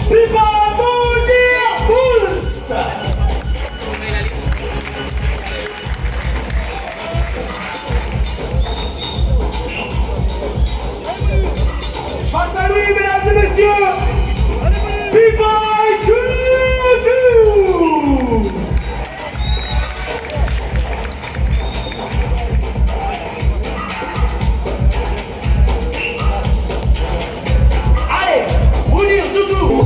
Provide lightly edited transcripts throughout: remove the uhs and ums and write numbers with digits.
Viva Mounir tous. Face à lui, mesdames et messieurs, Viva Doudou. Allez, Mounir, Doudou.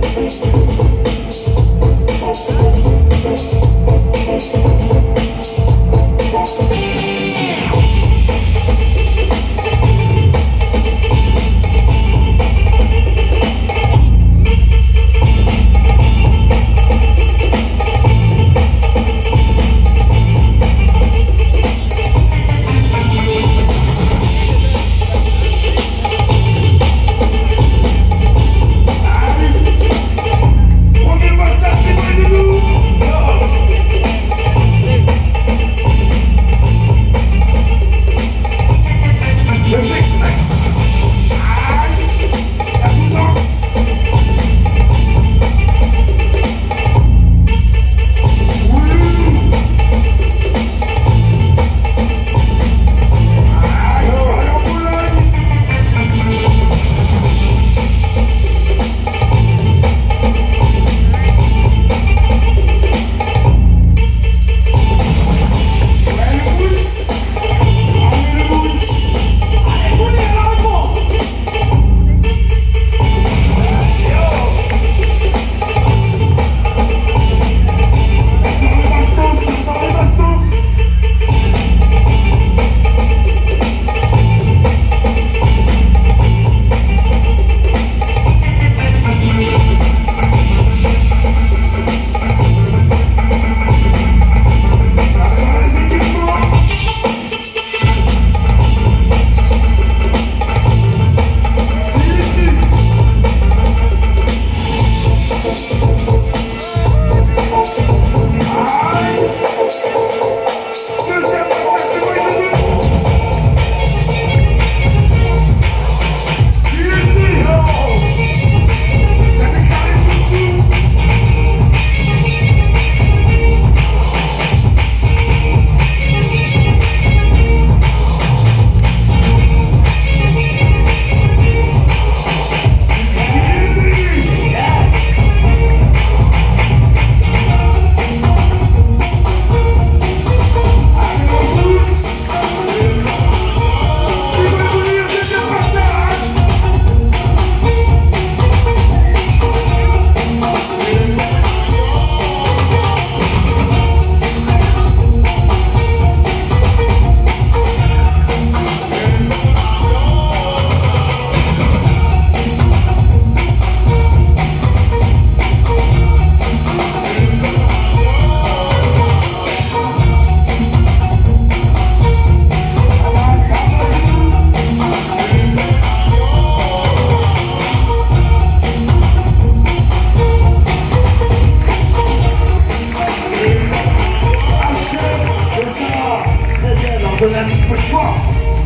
Donne un petit peu de force.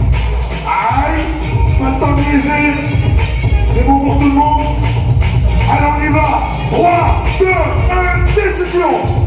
Aïe, pas le temps de niaiser. C'est bon pour tout le monde. Allez, on y va. 3, 2, 1, décision.